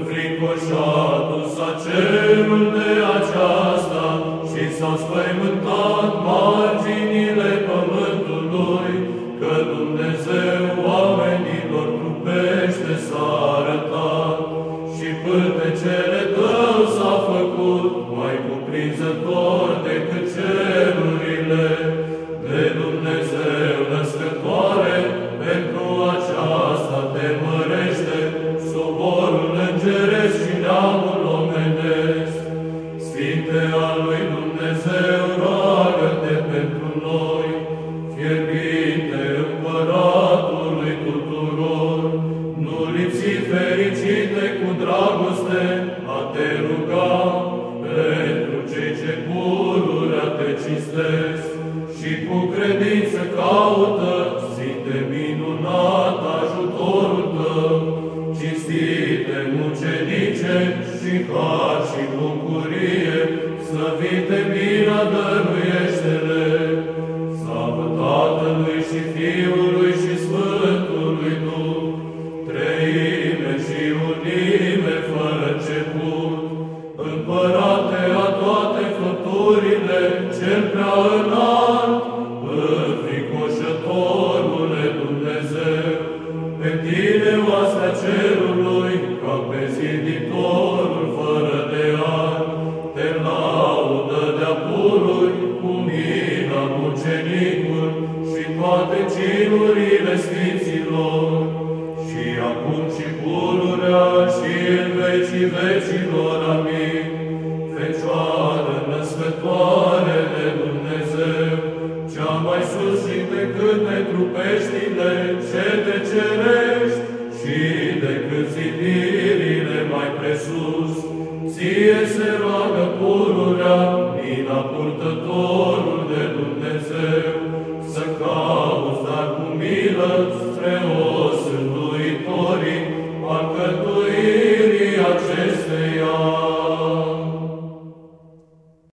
Înfricoșatul s-a cerul de aceasta și s-au spăimântat marginile pământului, că Dumnezeu oamenilor trupește s-a arătat și pântecele Tău s-a făcut mai cuprinzător decât cerurile. De Dumnezeu născătoare, pentru aceasta te mărește soborul îngeresc și neamul omenesc. Sfinte al lui Dumnezeu, roagă-te pentru noi, fierbinte Împăratului tuturor, nu lipsi fericite cu dragoste a te ruga pentru cei ce pururea te cinstesc și cu credință caută, Sfinte minunat ajutorul Tău, cinstite mucenice și har și bucurie, slăvite mila dăruiește-le. Slavă Tatălui și Fiului și Sfântului Duh, Treime și unime fără început, Împărate a toate făpturile, Cel prea înalt, Înfricoșătorule Dumnezeu, pe Tine oastea cerului, ca pe ziditorul fără de ani, te laudă de-a pururi, cu mila mucenicul și toate cinurile sfinților, și acum și pururea și în vecii vecilor. Amin. Fecioară născătoare de Dumnezeu, cea mai sus și decât netrupeștile ce te cerești și decât zidirile mai presus, ție se roagă pururea, mila purtătorul de Dumnezeu, să cauți, dar cu milă, spre os înduitorii, alcătuirii acesteia.